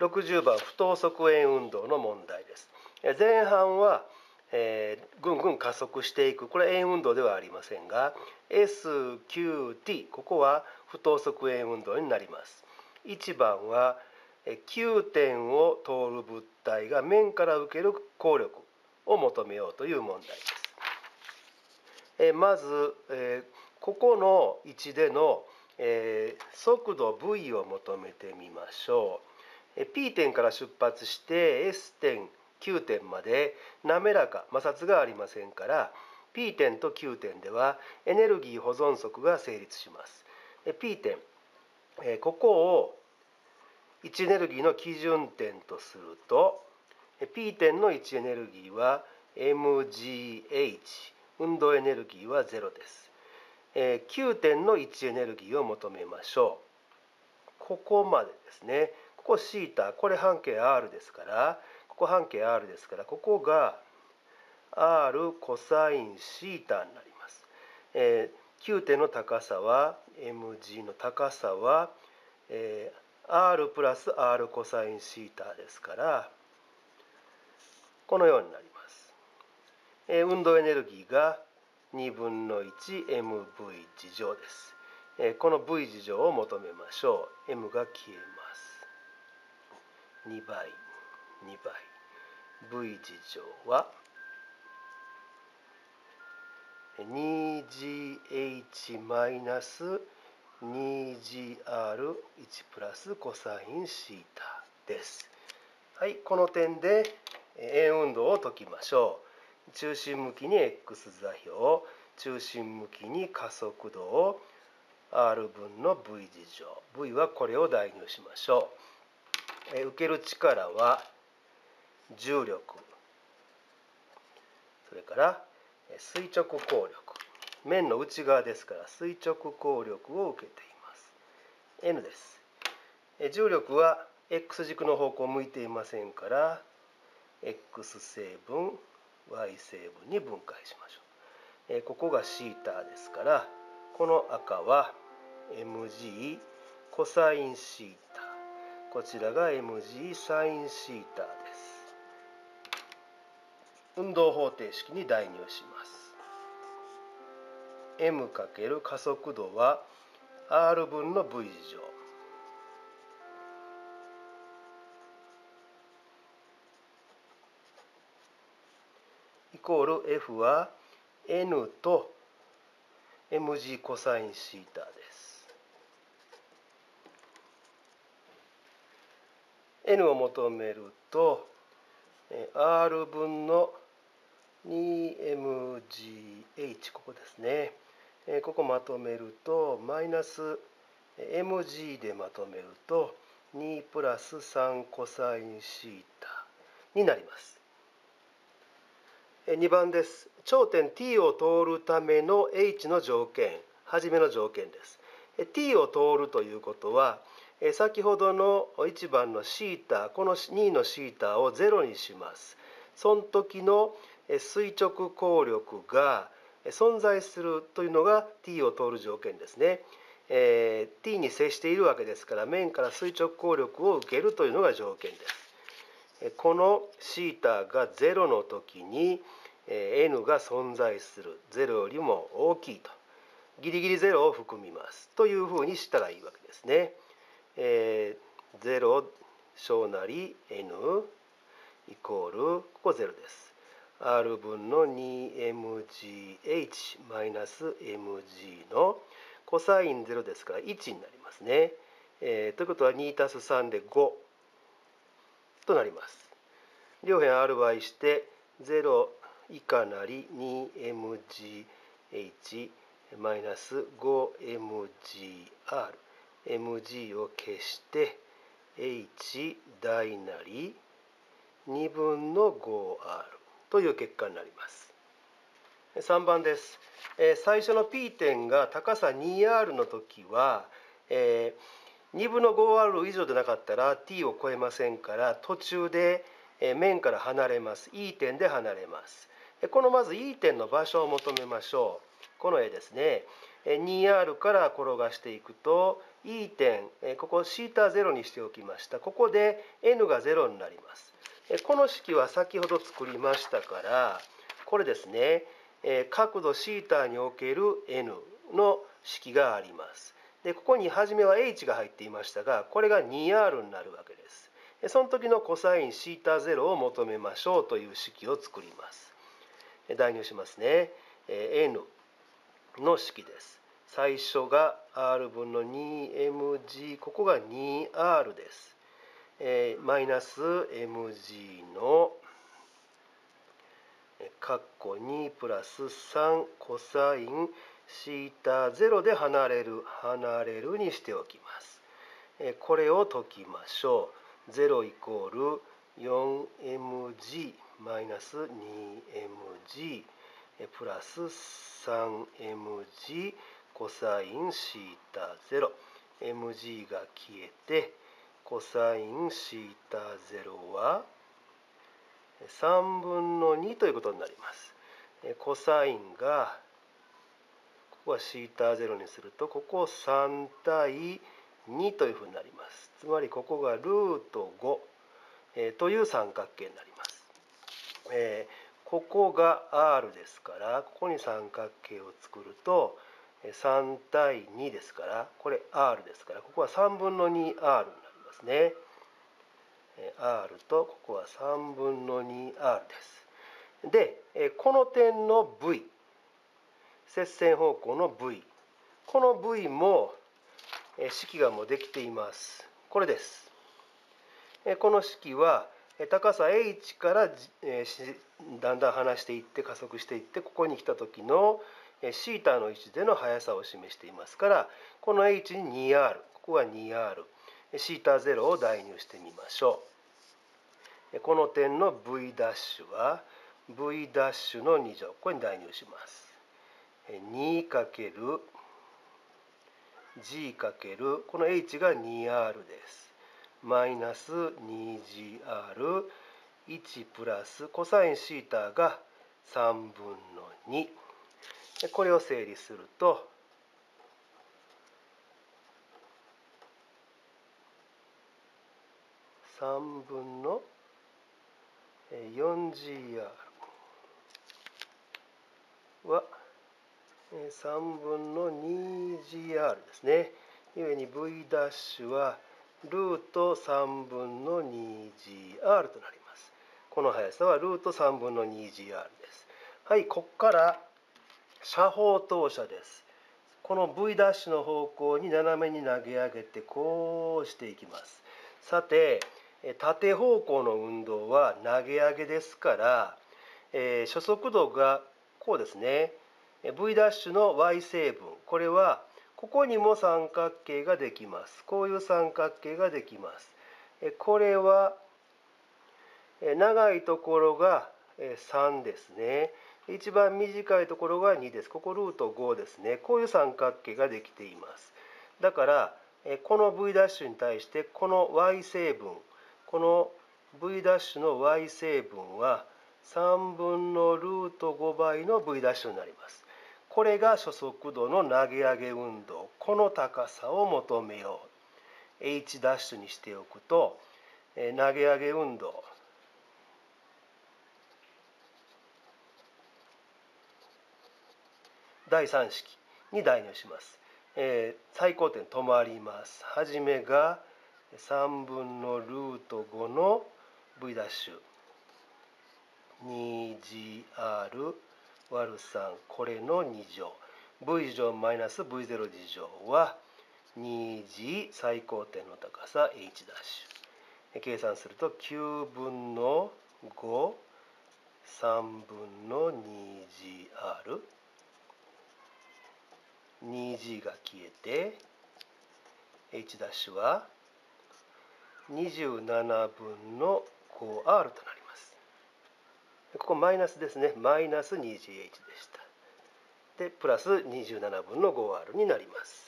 60番不等速円運動の問題です。前半は、ぐんぐん加速していく、これは円運動ではありませんが SQT ここは不等速円運動になります。1番は9点を通る物体が面から受ける抗力を求めようという問題です。まず、ここの位置での、速度 v を求めてみましょう。P 点から出発して S 点9点まで滑らか摩擦がありませんから P 点と9点ではエネルギー保存則が成立します。P 点、ここを位置エネルギーの基準点とすると P 点の位置エネルギーは mgh、 運動エネルギーは0です。9点の位置エネルギーを求めましょう。ここまでですね。ここ θ、これ半径 r ですから、ここ半径 r ですから、ここが r コサイン θ になります。9点の高さは mg の高さは、r プラス r コサイン θ ですから、このようになります。運動エネルギーが2分の 1mv 次乗です。この v 次乗を求めましょう。m が消えます。2倍、2倍。v 次乗は 2gh マイナス 2gr1 プラスコサイン θ です。はい、この点で円運動を解きましょう。中心向きに x 座標、中心向きに加速度を r 分の v 次乗、v はこれを代入しましょう。受ける力は重力、それから垂直抗力、面の内側ですから垂直抗力を受けています。N です。重力は x 軸の方向を向いていませんから x 成分 y 成分に分解しましょう。ここが θ ですから、この赤は mg コサイン θ、こちらが mg サイン θ です。運動方程式に代入します。m× 加速度は r 分の v 次乗、イコール F は N と mg コサイン θ です。N を求めると R 分の 2mgh、 ここですね。ここまとめるとマイナス mg でまとめると2プラス3コサイン θ になります。2番です。頂点 T を通るための H の条件、初めの条件です。T を通るということは、先ほどの1番の θ、この2の θ を0にします。その時の垂直抗力が存在するというのが T を通る条件ですね。T に接しているわけですから、面から垂直抗力を受けるというのが条件です。この θ が0の時に n が存在する、0よりも大きいと、ギリギリ0を含みますというふうにしたらいいわけですね。0小なり n イコール、ここ0です。r 分の 2mgh マイナス mg のコサイン0ですから1になりますね。ということは2たす3で5となります。両辺 r 倍して0以下なり 2mgh マイナス 5mgr、 mg を消して h 大なり2分の 5r という結果になります。3番です。最初の P 点が高さ 2r の時は、2分の 5r 以上でなかったら t を超えませんから、途中で面から離れます。E 点で離れます。このまず E 点の場所を求めましょう。この絵ですね。2r から転がしていくと E 点、ここ θ0 にしておきました。ここで n が0になります。この式は先ほど作りましたから、これですね、角度 θ における n の式があります。でここに初めは h が入っていましたが、これが 2r になるわけです。その時のコサイン θ0 を求めましょうという式を作ります。代入しますね。n の式です。最初が r 分の 2mg、 ここが 2r です。マイナス mg の括弧2プラス3コサイン θ0 で離れるにしておきます。これを解きましょう。0イコール 4mg マイナス 2mg プラス 3mg コサイン θ0、 mg が消えてコサイン θ0 は3分の2ということになります。コサインがここは θ0 にすると、ここ3対2というふうになります。つまりここがルート5、という三角形になります。ここが r ですから、ここに三角形を作ると3対2ですから、これ r ですから、ここは3分の 2r になりますね。r とここは3分の 2r です。でこの点の v、 接線方向の v、 この v も式がもうできています。これです。この式は高さ h からだんだん離していって加速していって、ここに来た時のθの位置での速さを示していますから、この h に 2r、 ここが 2r、 θ0 を代入してみましょう。この点の v' は v' の2乗、これに代入します。2かける g かけるこの h が 2r です。マイナス 2gr、 1プラスコサイン θ が3分の2。これを整理すると3分の 4gr は3分の 2gr ですね。故に v' はルート3分の 2gr となります。この速さはルート3分の 2gr です。はい、ここから斜方投射です。この v' の方向に斜めに投げ上げてこうしていきます。さて縦方向の運動は投げ上げですから、初速度がこうですね。v' の y 成分、これはここにも三角形ができます。こういう三角形ができます。これは長いところが3ですね。一番短いところが2です。ここルート5ですね。こういう三角形ができています。だからこの v' に対してこの y 成分、この v' の y 成分は3分のルート5倍の v' になります。これが初速度の投げ上げ運動、この高さを求めよう。h' にしておくと、投げ上げ運動、第3式に代入します。最高点止まります。はじめが3分のルート5の v' 2gr 割る3、これの2乗 v 乗マイナス v0 次乗は 2g 最高点の高さ h'、計算すると9分の5、3分の 2gr、 2g が消えて h' は27分の 5r となります。ここマイナスですね。マイナス 2gh でした。でプラス27分の 5r になります。